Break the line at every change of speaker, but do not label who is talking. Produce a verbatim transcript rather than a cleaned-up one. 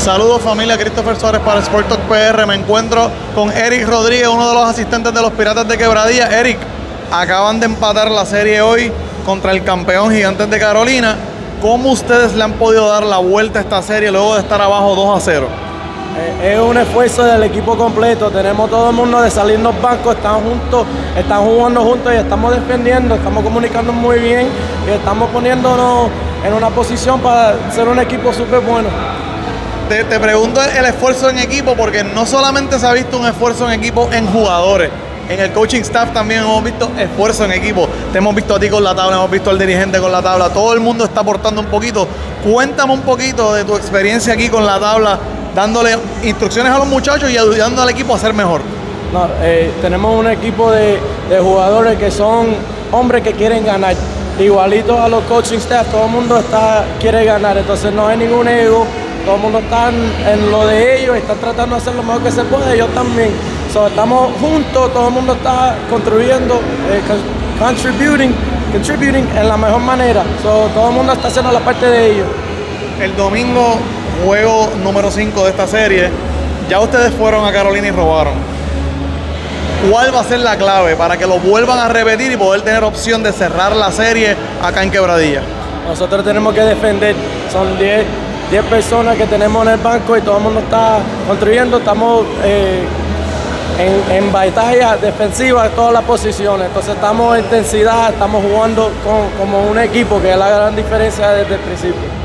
Saludos familia, Christopher Suárez para Sport Talk P R. Me encuentro con Eric Rodríguez, uno de los asistentes de los Piratas de Quebradilla. Eric, acaban de empatar la serie hoy contra el campeón Gigantes de Carolina. ¿Cómo ustedes le han podido dar la vuelta a esta serie luego de estar abajo dos a cero?
Eh, es un esfuerzo del equipo completo. Tenemos todo el mundo de salir los bancos, están juntos, están jugando juntos y estamos defendiendo, estamos comunicando muy bien y estamos poniéndonos en una posición para ser un equipo súper bueno.
Te, te pregunto el esfuerzo en equipo porque no solamente se ha visto un esfuerzo en equipo en jugadores, en el coaching staff también hemos visto esfuerzo en equipo. Te hemos visto a ti con la tabla, hemos visto al dirigente con la tabla, todo el mundo está aportando un poquito. Cuéntame un poquito de tu experiencia aquí con la tabla, dándole instrucciones a los muchachos y ayudando al equipo a ser mejor.
No, eh, tenemos un equipo de, de jugadores que son hombres que quieren ganar. Igualito a los coaching staff, todo el mundo está, quiere ganar, entonces no hay ningún ego. Todo el mundo está en lo de ellos, están tratando de hacer lo mejor que se puede, ellos también. So, estamos juntos, todo el mundo está contribuyendo, eh, contributing, contributing en la mejor manera. So, todo el mundo está haciendo la parte de ellos.
El domingo, juego número cinco de esta serie, ya ustedes fueron a Carolina y robaron. ¿Cuál va a ser la clave para que lo vuelvan a repetir y poder tener opción de cerrar la serie acá en Quebradilla?
Nosotros tenemos que defender, son diez personas que tenemos en el banco y todo el mundo está contribuyendo, estamos eh, en, en batalla defensiva en todas las posiciones, entonces estamos en intensidad, estamos jugando con, como un equipo, que es la gran diferencia desde el principio.